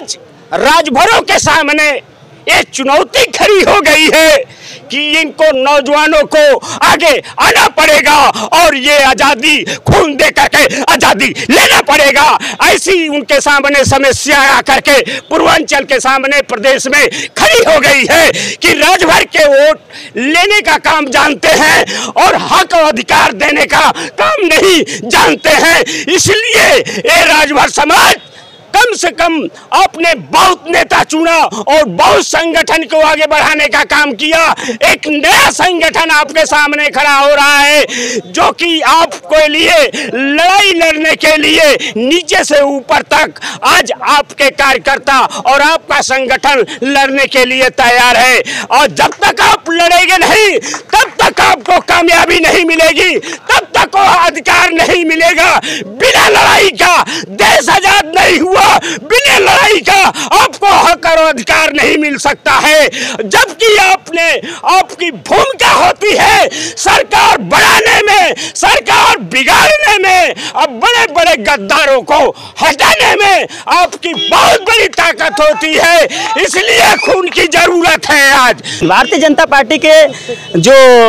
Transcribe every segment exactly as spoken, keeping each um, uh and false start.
आज राजभरों के सामने ये चुनौती खड़ी हो गई है कि इनको नौजवानों को आगे आना पड़ेगा और ये आजादी खून दे करके आजादी लेना पड़ेगा। ऐसी उनके सामने समस्या आकर के पूर्वांचल के सामने प्रदेश में खड़ी हो गई है कि राजभर के वोट लेने का काम जानते हैं और हक और अधिकार देने का काम नहीं जानते हैं। इसलिए ये राजभर समाज कम से कम आपने बहुत नेता चुना और बहुत संगठन को आगे बढ़ाने का काम किया। एक नया संगठन आपके सामने खड़ा हो रहा है जो कि आपके लिए लड़ाई लड़ने के लिए नीचे से ऊपर तक आज आपके कार्यकर्ता और आपका संगठन लड़ने के लिए तैयार है। और जब तक आप लड़ेंगे नहीं तब तक आपको कामयाबी नहीं मिलेगी, तब तक को अधिकार नहीं मिलेगा। बिना लड़ाई का देश आजाद नहीं हुआ, बिना लड़ाई का आपको हक और अधिकार नहीं मिल सकता है। जबकि आपने आपकी भूमिका होती है सरकार बढ़ाने में, सरकार बिगाड़ने में, अब बड़े बड़े गद्दारों को हटाने में आपकी बहुत बड़ी ताकत होती है। इसलिए खून की जरूरत है। आज भारतीय जनता पार्टी के जो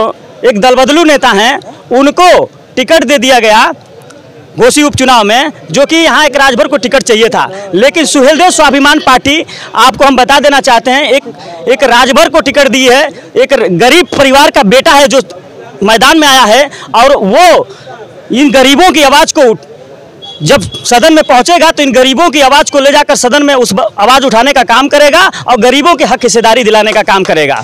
एक दल बदलू नेता हैं उनको टिकट दे दिया गया घोसी उपचुनाव में, जो कि यहाँ एक राजभर को टिकट चाहिए था। लेकिन सुहेलदेव स्वाभिमान पार्टी, आपको हम बता देना चाहते हैं, एक एक राजभर को टिकट दी है। एक गरीब परिवार का बेटा है जो मैदान में आया है और वो इन गरीबों की आवाज़ को जब सदन में पहुंचेगा तो इन गरीबों की आवाज़ को ले जाकर सदन में उस आवाज़ उठाने का काम करेगा और गरीबों के हक हिस्सेदारी दिलाने का काम करेगा।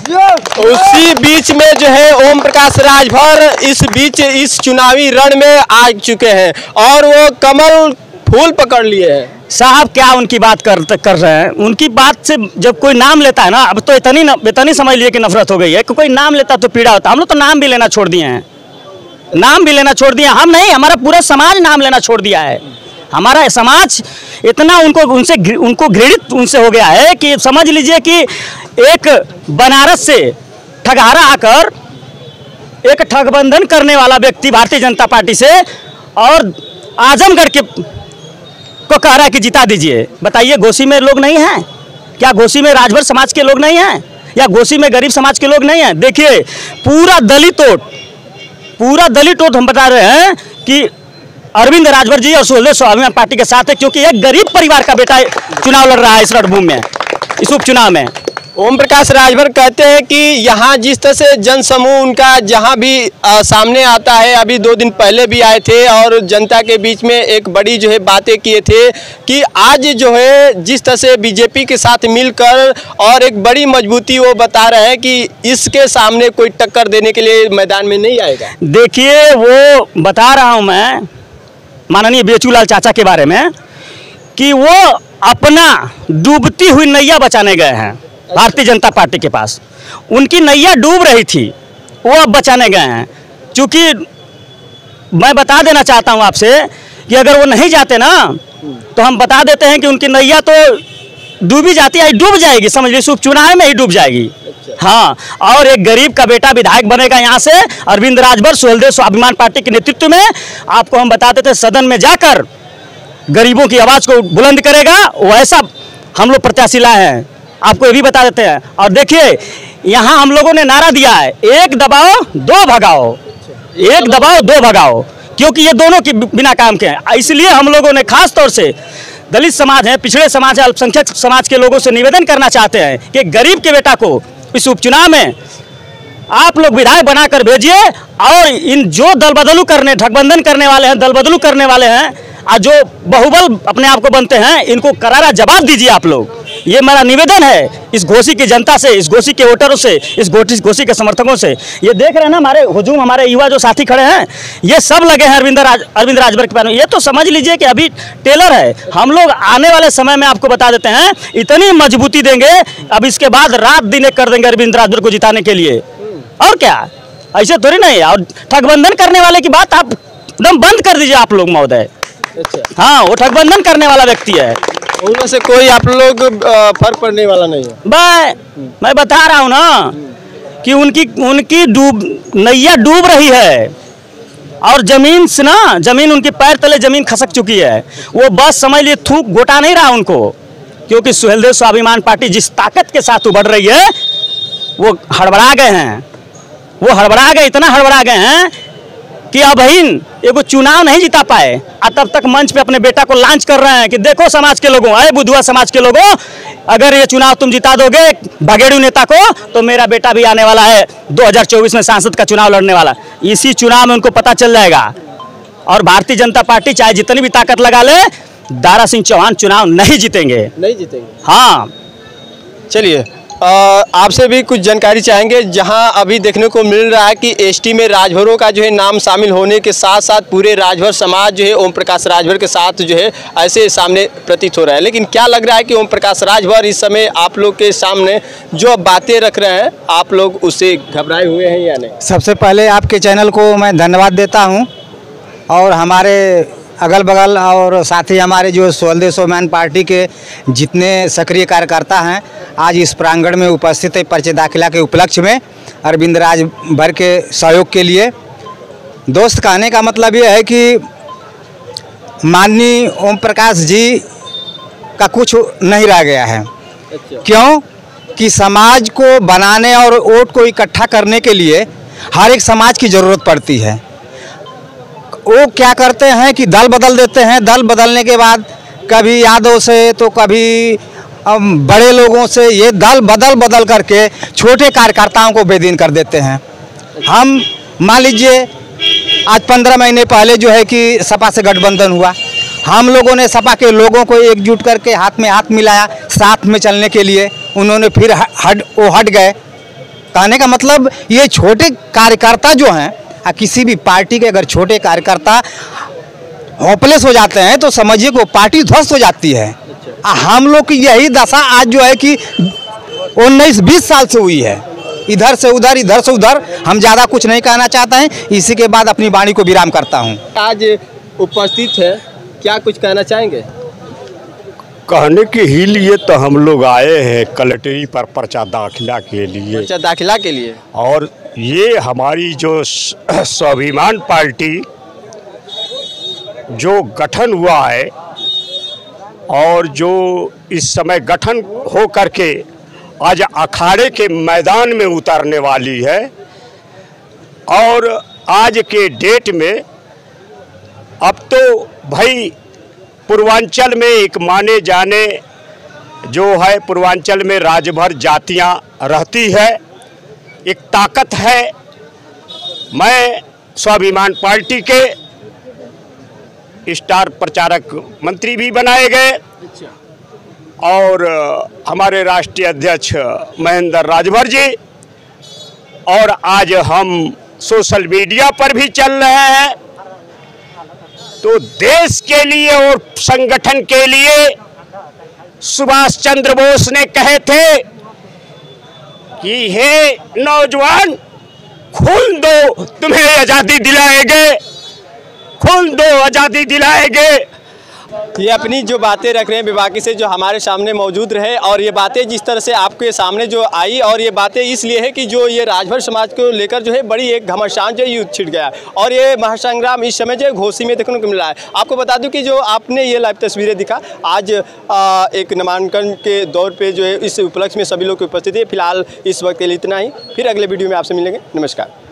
उसी बीच में जो है ओम प्रकाश राजभर इस बीच इस चुनावी रण में आ चुके हैं और वो कमल फूल पकड़ लिए हैं। साहब क्या उनकी बात कर कर रहे हैं, उनकी बात से जब कोई नाम लेता है ना, अब तो इतनी इतनी समझ लिए कि नफरत हो गई है कि कोई नाम लेता तो पीड़ा होता। हम लोग तो नाम भी लेना छोड़ दिए हैं, नाम भी लेना छोड़ दिया। हम नहीं, हमारा पूरा समाज नाम लेना छोड़ दिया है। हमारा समाज इतना उनको उनसे उनको घृणित उनसे हो गया है कि समझ लीजिए कि एक बनारस से ठगहारा आकर एक ठगबंधन करने वाला व्यक्ति भारतीय जनता पार्टी से और आजमगढ़ के को कह रहा है कि जिता दीजिए। बताइए, घोसी में लोग नहीं हैं क्या? घोसी में राजभर समाज के लोग नहीं हैं या घोसी में गरीब समाज के लोग नहीं हैं? देखिए, पूरा दलित वोट पूरा दलित वोट हम बता रहे हैं कि अरविंद राजभर जी और सुहेलदेव स्वाभिमान पार्टी के साथ है, क्योंकि एक गरीब परिवार का बेटा चुनाव लड़ रहा है इस रणभूमि में, इस उपचुनाव में। ओम प्रकाश राजभर कहते हैं कि यहाँ जिस तरह से जन समूह उनका जहाँ भी आ, सामने आता है, अभी दो दिन पहले भी आए थे और जनता के बीच में एक बड़ी जो है बातें किए थे कि आज जो है जिस तरह से बीजेपी के साथ मिलकर और एक बड़ी मजबूती वो बता रहे हैं कि इसके सामने कोई टक्कर देने के लिए मैदान में नहीं आएगा। देखिए, वो बता रहा हूँ मैं माननीय बेचूलाल चाचा के बारे में कि वो अपना डूबती हुई नैया बचाने गए हैं भारतीय जनता पार्टी के पास। उनकी नैया डूब रही थी, वो अब बचाने गए हैं। क्योंकि मैं बता देना चाहता हूं आपसे कि अगर वो नहीं जाते ना तो हम बता देते हैं कि उनकी नैया तो डूबी जाती है, डूब जाएगी, समझ लीजिए उपचुनाव में ही डूब जाएगी। हाँ, और एक गरीब का बेटा विधायक बनेगा यहाँ से अरविंद राजभर सुहेलदेव स्वाभिमान पार्टी के नेतृत्व में। आपको हम बता देते हैं सदन में जाकर गरीबों की आवाज़ को बुलंद करेगा, वैसा हम लोग प्रत्याशी लाए हैं, आपको ये भी बता देते हैं। और देखिए, यहाँ हम लोगों ने नारा दिया है, एक दबाओ दो भगाओ, एक दबाओ दो भगाओ, क्योंकि ये दोनों के बिना काम के हैं। इसलिए हम लोगों ने खास तौर से दलित समाज है, पिछड़े समाज है, अल्पसंख्यक समाज के लोगों से निवेदन करना चाहते हैं कि गरीब के बेटा को इस उपचुनाव में आप लोग विधायक बनाकर भेजिए और इन जो दल बदलू करने ठगबंधन करने वाले हैं, दल बदलू करने वाले हैं और जो बाहुबल अपने आप को बनते हैं, इनको करारा जवाब दीजिए आप लोग। ये मेरा निवेदन है इस घोसी की जनता से, इस घोसी के वोटरों से, इस घोसी के समर्थकों से। ये देख रहे हैं ना हमारे हुजूम, हमारे युवा जो साथी खड़े हैं, ये सब लगे हैं अरविंद राज अरविंद राजभर के पास। ये तो समझ लीजिए कि अभी टेलर है। हम लोग आने वाले समय में आपको बता देते हैं इतनी मजबूती देंगे, अब इसके बाद रात दिन कर देंगे अरविंद राजभर को जिताने के लिए। और क्या, ऐसे थोड़ी नहीं। और ठगबंधन करने वाले की बात आप एकदम बंद कर दीजिए आप लोग महोदय। अच्छा, हाँ, वो ठगबंधन करने वाला व्यक्ति है, उनमें से कोई आप लोग फर्क पड़ने वाला नहीं है। मैं मैं बता रहा हूँ ना कि उनकी उनकी डूब नैया डूब रही है और जमीन से ना जमीन उनके पैर तले जमीन खसक चुकी है। वो बस समझ लिए थूक गोटा नहीं रहा उनको, क्योंकि सुहेलदेव स्वाभिमान पार्टी जिस ताकत के साथ उभर रही है वो हड़बड़ा गए हैं, वो हड़बड़ा गए, इतना हड़बड़ा गए हैं कि अब इन एगो चुनाव नहीं जिता पाए और तब तक मंच पे अपने बेटा को लॉन्च कर रहे हैं कि देखो समाज के लोगों, अरे बुधुआ समाज के लोगों, अगर ये चुनाव तुम जिता दोगे बघेड़ू नेता को तो मेरा बेटा भी आने वाला है दो हज़ार चौबीस में सांसद का चुनाव लड़ने वाला। इसी चुनाव में उनको पता चल जाएगा। और भारतीय जनता पार्टी चाहे जितनी भी ताकत लगा ले, दारा सिंह चौहान चुनाव नहीं जीतेंगे, नहीं जीतेंगे। हाँ चलिए आपसे भी कुछ जानकारी चाहेंगे। जहां अभी देखने को मिल रहा है कि एसटी में राजभरों का जो है नाम शामिल होने के साथ साथ पूरे राजभर समाज जो है ओम प्रकाश राजभर के साथ जो है ऐसे सामने प्रतीत हो रहा है, लेकिन क्या लग रहा है कि ओम प्रकाश राजभर इस समय आप लोग के सामने जो बातें रख रहे हैं आप लोग उससे घबराए हुए हैं या नहीं? सबसे पहले आपके चैनल को मैं धन्यवाद देता हूं और हमारे अगल बगल और साथ ही हमारे जो सुहेलदेव स्वाभिमान पार्टी के जितने सक्रिय कार्यकर्ता हैं आज इस प्रांगण में उपस्थित है पर्चे दाखिला के उपलक्ष्य में अरविंद राजभर के सहयोग के लिए। दोस्त, कहने का मतलब ये है कि माननीय ओम प्रकाश जी का कुछ नहीं रह गया है। अच्छा। क्यों कि समाज को बनाने और वोट को इकट्ठा करने के लिए हर एक समाज की ज़रूरत पड़ती है। वो क्या करते हैं कि दल बदल देते हैं, दल बदलने के बाद कभी यादव से तो कभी बड़े लोगों से, ये दल बदल बदल करके छोटे कार्यकर्ताओं को बेदीन कर देते हैं। हम मान लीजिए आज पंद्रह महीने पहले जो है कि सपा से गठबंधन हुआ, हम लोगों ने सपा के लोगों को एकजुट करके हाथ में हाथ मिलाया साथ में चलने के लिए, उन्होंने फिर हट वो हट गए। कहने का मतलब ये छोटे कार्यकर्ता जो हैं, किसी भी पार्टी के अगर छोटे कार्यकर्ता होपलेस हो जाते हैं तो समझिए कि वो पार्टी ध्वस्त हो जाती है। हम लोग की यही दशा आज जो है कि उन्नीस बीस साल से हुई है, इधर से उधर इधर से उधर। हम ज़्यादा कुछ नहीं कहना चाहते हैं, इसी के बाद अपनी वाणी को विराम करता हूँ। आज उपस्थित है, क्या कुछ कहना चाहेंगे? कहने के ही लिए तो हम लोग आए हैं कलेक्ट्री पर पर्चा दाखिला के लिए, पर्चा दाखिला के लिए। और ये हमारी जो स्वाभिमान पार्टी जो गठन हुआ है और जो इस समय गठन हो करके आज अखाड़े के मैदान में उतरने वाली है, और आज के डेट में अब तो भाई पूर्वांचल में एक माने जाने जो है, पूर्वांचल में राजभर जातियां रहती है, एक ताकत है। मैं स्वाभिमान पार्टी के स्टार प्रचारक मंत्री भी बनाए गए और हमारे राष्ट्रीय अध्यक्ष महेंद्र राजभर जी, और आज हम सोशल मीडिया पर भी चल रहे हैं। तो देश के लिए और संगठन के लिए सुभाष चंद्र बोस ने कहे थे कि हे नौजवान, खून दो तुम्हें आज़ादी दिलाएंगे, खून दो आज़ादी दिलाएंगे। ये अपनी जो बातें रख रहे हैं बेबाकी से, जो हमारे सामने मौजूद रहे, और ये बातें जिस तरह से आपके सामने जो आई, और ये बातें इसलिए है कि जो ये राजभर समाज को लेकर जो है बड़ी एक घमासान जो युद्ध छिड़ गया, और ये महासंग्राम इस समय जो है घोसी में देखने को मिल रहा है। आपको बता दूं कि जो आपने ये लाइव तस्वीरें दिखा, आज आ, एक नामांकन के दौर पर जो है इस उपलक्ष्य में सभी लोग की उपस्थिति है। फिलहाल इस वक्त के लिए इतना ही, फिर अगले वीडियो में आपसे मिलेंगे। नमस्कार।